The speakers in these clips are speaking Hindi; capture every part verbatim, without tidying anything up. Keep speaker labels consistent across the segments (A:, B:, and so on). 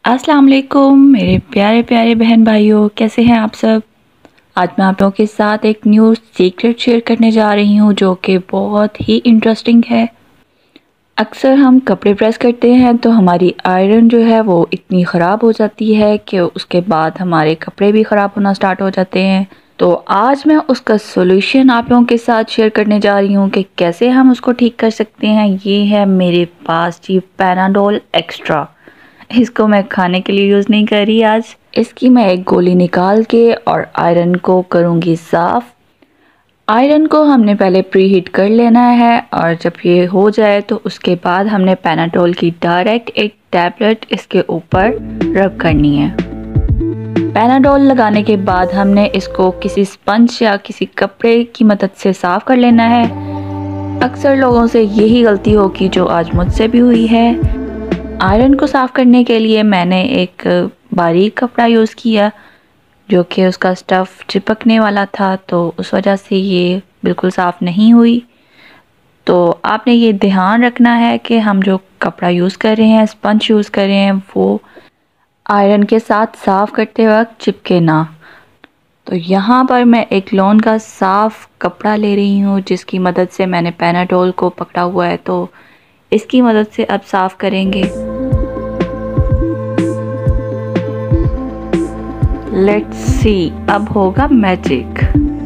A: अस्सलाम वालेकुम मेरे प्यारे प्यारे बहन भाइयों, कैसे हैं आप सब। आज मैं आप लोगों के साथ एक न्यू सीक्रेट शेयर करने जा रही हूँ जो कि बहुत ही इंटरेस्टिंग है। अक्सर हम कपड़े प्रेस करते हैं तो हमारी आयरन जो है वो इतनी ख़राब हो जाती है कि उसके बाद हमारे कपड़े भी ख़राब होना स्टार्ट हो जाते हैं। तो आज मैं उसका सोल्यूशन आप लोगों के साथ शेयर करने जा रही हूँ कि कैसे हम उसको ठीक कर सकते हैं। ये है मेरे पास जी पैनाडोल एक्स्ट्रा। इसको मैं खाने के लिए यूज़ नहीं कर रही आज। इसकी मैं एक गोली निकाल के और आयरन को करूँगी साफ़। आयरन को हमने पहले प्री हीट कर लेना है और जब ये हो जाए तो उसके बाद हमने पैनाडोल की डायरेक्ट एक टैबलेट इसके ऊपर रब करनी है। पैनाडोल लगाने के बाद हमने इसको किसी स्पंज या किसी कपड़े की मदद से साफ़ कर लेना है। अक्सर लोगों से यही गलती होगी जो आज मुझसे भी हुई है। आयरन को साफ़ करने के लिए मैंने एक बारीक कपड़ा यूज़ किया जो कि उसका स्टफ़ चिपकने वाला था, तो उस वजह से ये बिल्कुल साफ़ नहीं हुई। तो आपने ये ध्यान रखना है कि हम जो कपड़ा यूज़ कर रहे हैं, स्पंज यूज़ कर रहे हैं, वो आयरन के साथ साफ़ करते वक्त चिपके ना। तो यहाँ पर मैं एक लॉन का साफ़ कपड़ा ले रही हूँ जिसकी मदद से मैंने पैनाडोल को पकड़ा हुआ है, तो इसकी मदद से अब साफ़ करेंगे। लेट्स सी, अब होगा मैजिक।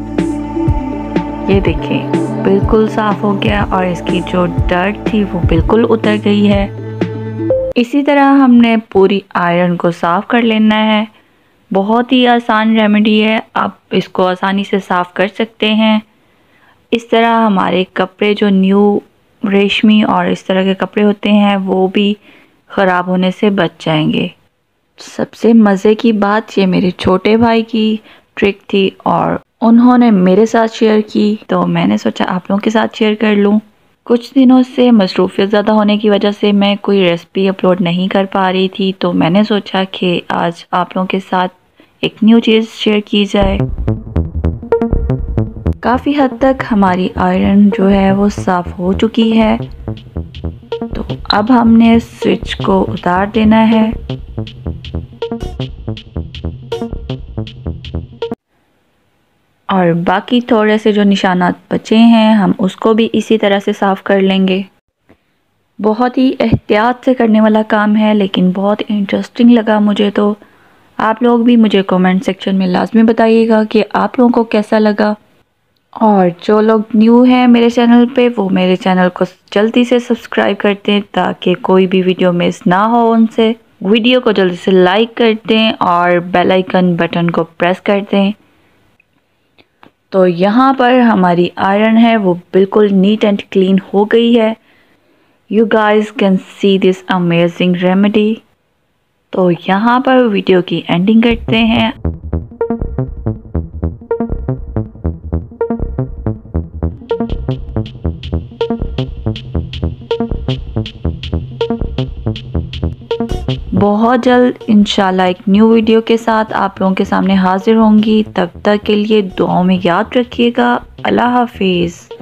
A: ये देखें, बिल्कुल साफ़ हो गया और इसकी जो डर्ट थी वो बिल्कुल उतर गई है। इसी तरह हमने पूरी आयरन को साफ़ कर लेना है। बहुत ही आसान रेमेडी है, आप इसको आसानी से साफ़ कर सकते हैं। इस तरह हमारे कपड़े जो न्यू रेशमी और इस तरह के कपड़े होते हैं वो भी ख़राब होने से बच जाएंगे। सबसे मज़े की बात ये मेरे छोटे भाई की ट्रिक थी और उन्होंने मेरे साथ शेयर की, तो मैंने सोचा आप लोगों के साथ शेयर कर लूँ। कुछ दिनों से मसरूफ़ियत ज़्यादा होने की वजह से मैं कोई रेसिपी अपलोड नहीं कर पा रही थी, तो मैंने सोचा कि आज आप लोगों के साथ एक न्यू चीज़ शेयर की जाए। काफ़ी हद तक हमारी आयरन जो है वो साफ़ हो चुकी है, तो अब हमने स्विच को उतार देना है। और बाकी थोड़े से जो निशानात बचे हैं हम उसको भी इसी तरह से साफ़ कर लेंगे। बहुत ही एहतियात से करने वाला काम है लेकिन बहुत इंटरेस्टिंग लगा मुझे। तो आप लोग भी मुझे कमेंट सेक्शन में लाजमी बताइएगा कि आप लोगों को कैसा लगा। और जो लोग न्यू हैं मेरे चैनल पे वो मेरे चैनल को जल्दी से सब्सक्राइब कर दें ताकि कोई भी वीडियो मिस ना हो उनसे। वीडियो को जल्दी से लाइक कर दें और बेल आइकन बटन को प्रेस कर दें। तो यहाँ पर हमारी आयरन है वो बिल्कुल नीट एंड क्लीन हो गई है। You guys can see this amazing remedy. तो यहाँ पर वीडियो की एंडिंग करते हैं। बहुत जल्द इंशाल्लाह एक न्यू वीडियो के साथ आप लोगों के सामने हाजिर होंगी। तब तक के लिए दुआओं में याद रखिएगा। अल्लाह हाफिज़।